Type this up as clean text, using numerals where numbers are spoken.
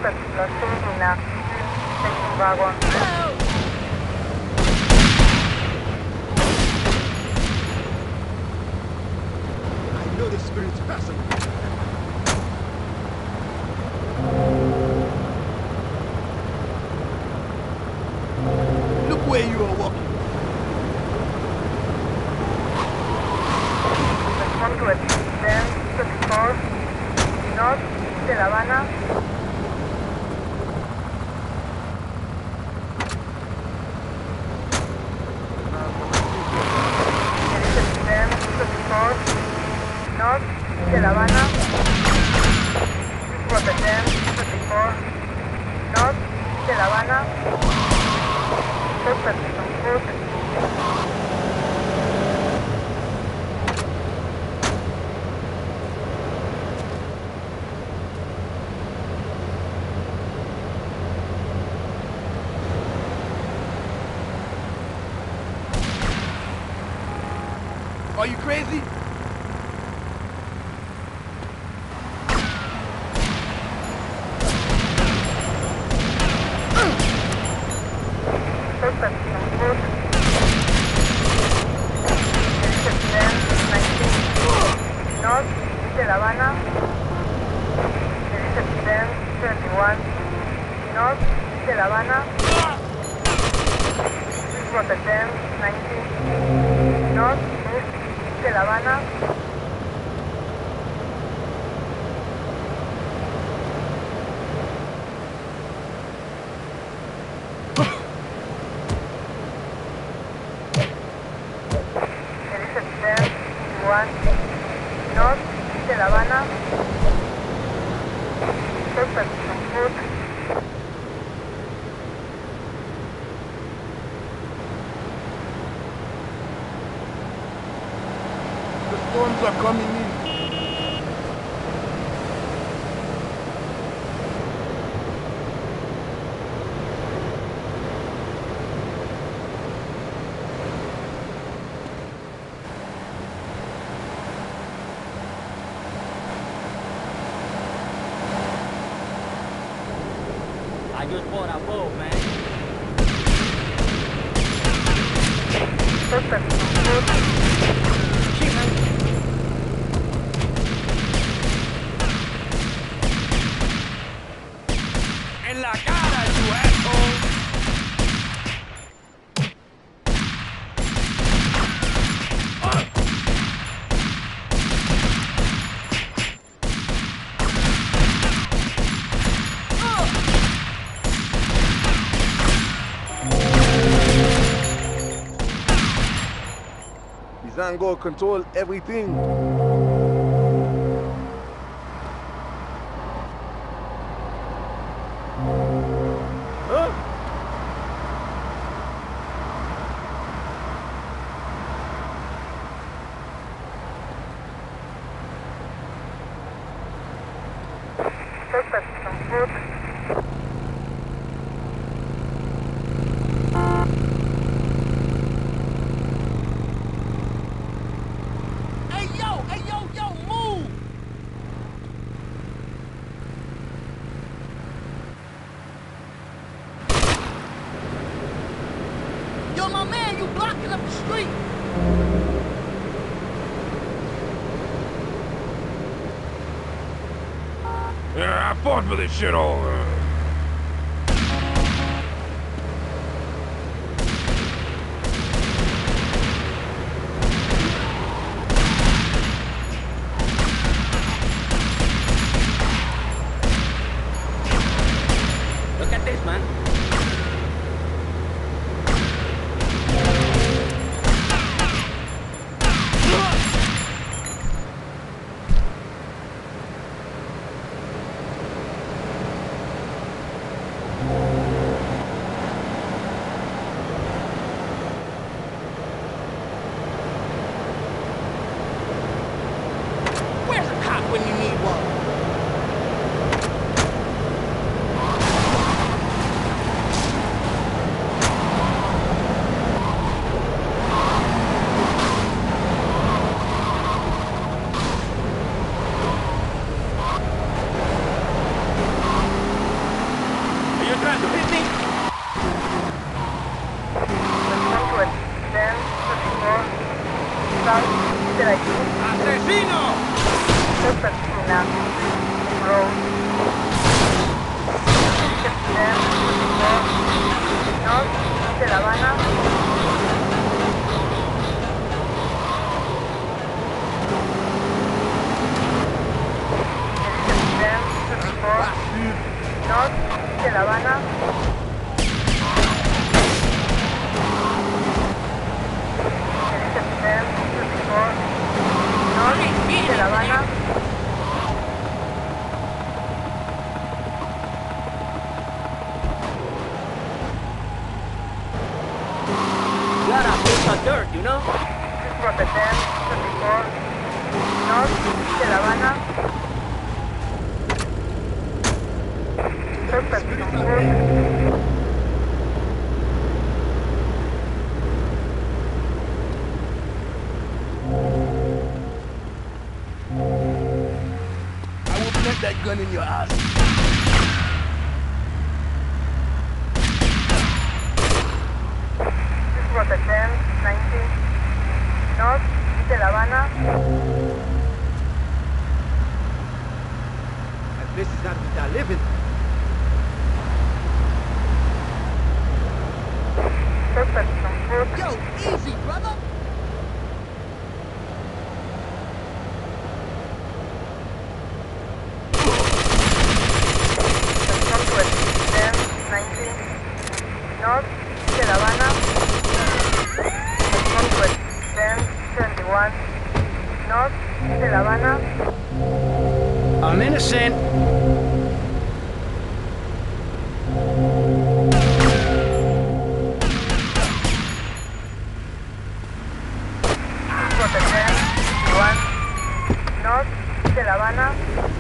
Termina. Station wagon. I know the spirit's passing. Look where you are walking. Respond to it. 1024 North de La Habana. North de La Habana. Report 1024 North de La Habana. Suspect on foot. Are you crazy? Suspect on foot. Direction 1019 North de La Habana. Direction 1021 North de La Habana. Report 1019 North de La Habana. Direction 1021 North de La Habana. Suspect on foot. The storms are coming in. I just bought a boat, man. Suspect on foot. Shit, man. En la cara, you asshole! Zango control everything. Suspect on foot. Hey, yo, move! Yo, my man, you blocking up the street! Yeah, I fought for this shit all. Look at this, man. Where's a cop when you need one? You hit me? Response to 1034 South Interactive. ¡Asesino! Suspect Mina Road. 1034 North de La Habana. North de La Habana. North de La Habana. Got a piece of dirt, you know? This is for the 1034 North de La Habana. Suspect on foot. I will plant that gun in your ass. This is for the 1090 North de La Habana. This is not what I live in. Suspect on foot. Yo, easy, brother! Response to 1090 North de La Habana. Response to 1071 North de La Habana. I'm innocent. For the 1061 North de La Habana.